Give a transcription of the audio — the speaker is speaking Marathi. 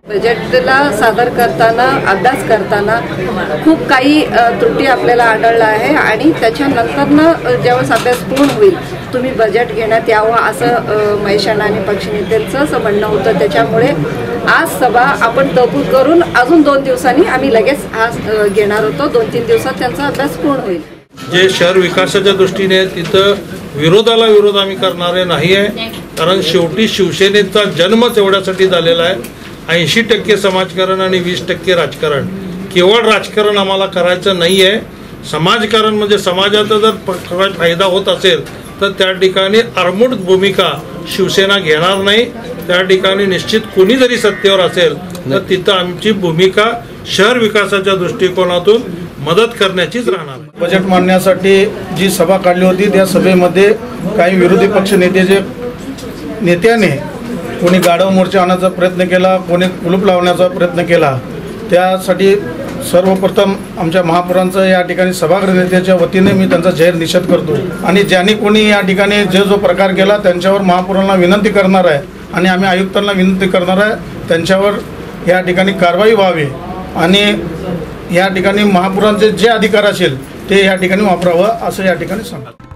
बजेटला सादर करताना अभ्यास करताना खूप काही त्रुटी आपल्याला आढळल्या आहे आणि त्याच्यानंतरनं ज्यावेळेस अभ्यास पूर्ण होईल तुम्ही बजेट घेण्यात यावं असं महेशांना आणि पक्षनेत्यांचं असं म्हणणं होतं। त्याच्यामुळे आज सभा आपण तहकूब करून अजून 2 दिवसांनी आम्ही लगेच आज घेणार होतो। 2-3 दिवसात त्यांचा अभ्यास पूर्ण होईल। जे शहर विकासाच्या दृष्टीने तिथं विरोधाला विरोध आम्ही करणारे नाही आहे, कारण शेवटी शिवसेनेचा जन्मच एवढ्यासाठी झालेला आहे। 80% समाजकारण आणि 20% राजकारण। केवळ राजकारण आम्हाला करायचं नाही आहे, समाजकारण म्हणजे समाजाचा जर फायदा होत असेल तर त्या ठिकाणी आरमूड भूमिका शिवसेना घेणार नाही। त्या ठिकाणी निश्चित कोणी जरी सत्तेवर असेल तर तिथं आमची भूमिका शहर विकासाच्या दृष्टिकोनातून मदत करण्याचीच राहणार आहे। बजेट मांडण्यासाठी जी सभा काढली होती त्या सभेमध्ये काही विरोधी पक्ष नेत्याने कोणी गाढव मोर्चा आणायचा प्रयत्न केला, कोणी कुलूप लावण्याचा प्रयत्न केला। त्यासाठी सर्वप्रथम आमच्या महापौरांचा या ठिकाणी सभागृह नेत्याच्या वतीने मी त्यांचा जाहीर निषेध करतो आणि ज्यांनी कोणी या ठिकाणी जो प्रकार केला त्यांच्यावर महापौरांना विनंती करणार आहे आणि आम्ही आयुक्तांना विनंती करणार आहे त्यांच्यावर या ठिकाणी कारवाई व्हावी आणि या ठिकाणी महापौरांचे जे अधिकार असेल ते या ठिकाणी वापरावं असं या ठिकाणी सांगतो।